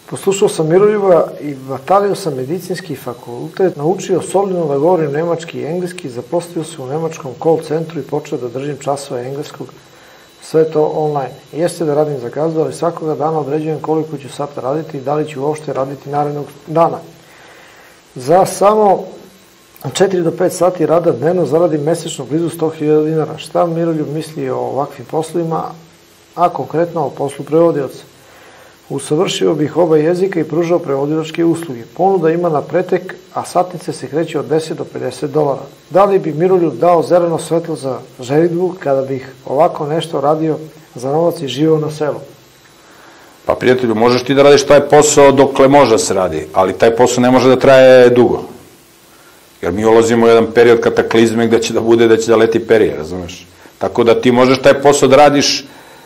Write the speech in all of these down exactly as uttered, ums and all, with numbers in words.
Poslušao sam Miroljuba i batalio sam medicinski fakultet, naučio solidno da govorim nemački i engleski, zaposlio se u nemačkom call centru i počeo da držim časove engleskog, sve to online. Jeste da radim za gazdu, ali svakoga dana određujem koliko ću sata raditi i da li ću uopšte raditi narednog dana. Za samo četiri do pet sati rada dnevno zaradim mesečno blizu sto hiljada dinara. Šta Miroljub misli o ovakvim poslovima, a konkretno o poslu prevodioca? Usavršio bih oba jezika i pružao prevodilačke usluge. Ponuda ima na pretek, a satnice se kreće od deset do pedeset dolara. Da li bi Miroljub dao zeleno svetlo za ženidbu kada bih ovako nešto radio za novac i živeo na selu? Pa prijatelju, možeš ti da radiš taj posao dokle može da se radi, ali taj posao ne može da traje dugo. Jer mi ulazimo u jedan period kataklizme gde će da bude da će da leti perije, razumeš? Tako da ti možeš taj posao da radiš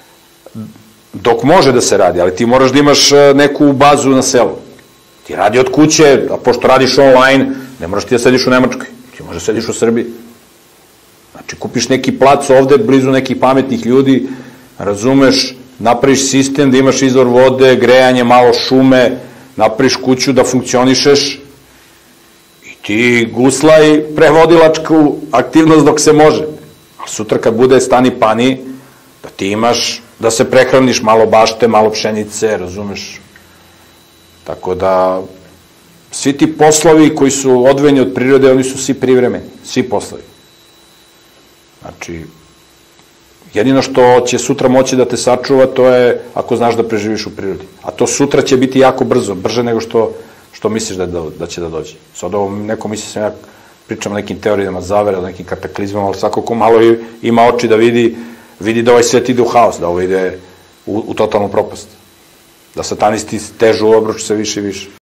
dok može da se radi, ali ti moraš da imaš neku bazu na selu. Ti radi od kuće, a pošto radiš online, ne moraš ti da sediš u Nemačkoj, ti možeš da sediš u Srbiji. Znači, kupiš neki plac ovde, blizu nekih pametnih ljudi, razumeš, napraviš sistem da imaš izvor vode, grejanje, malo šume, napraviš kuću da funkcionišeš i ti guslaj prevodilačku aktivnost dok se može. Ali sutra kad bude stani pani, da ti imaš da se prehraniš, malo bašte, malo pšenice, razumeš? Tako da, svi ti poslovi koji su odvojeni od prirode, oni su svi privremeni, svi poslovi. Znači, jedino što će sutra moći da te sačuva, to je ako znaš da preživiš u prirodi. A to sutra će biti jako brzo, brže nego što, što misliš da, da, da će da dođe. Sad ovo, neko misli sam ja pričam o nekim teorijama zavere, o nekim kataklizmama, ali svako ko malo ima oči da vidi, vidi da ovaj svet ide u haos, da ovo ide u, u totalnu propast. Da satanisti težu u obruč sve više i više.